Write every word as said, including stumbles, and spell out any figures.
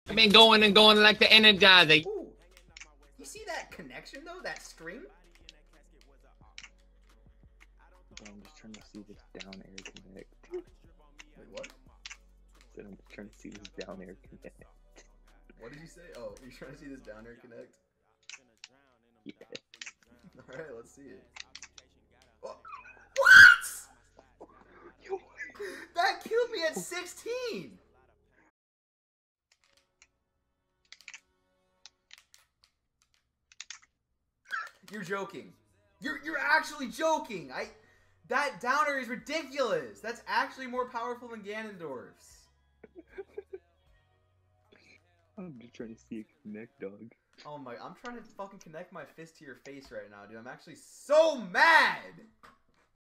I've been going and going like the Energizer. Ooh. You see that connection though? That string? I'm just trying to see this down air connect. Wait, what? So I'm just trying to see this down air connect. What did you say? Oh, you're trying to see this down air connect? Yeah. Alright, let's see it. Oh. What? That killed me at sixteen! You're joking. You're you're actually joking. I that downer is ridiculous. That's actually more powerful than Ganondorf's. I'm just trying to see it connect, dog. Oh my, I'm trying to fucking connect my fist to your face right now, dude. I'm actually so mad!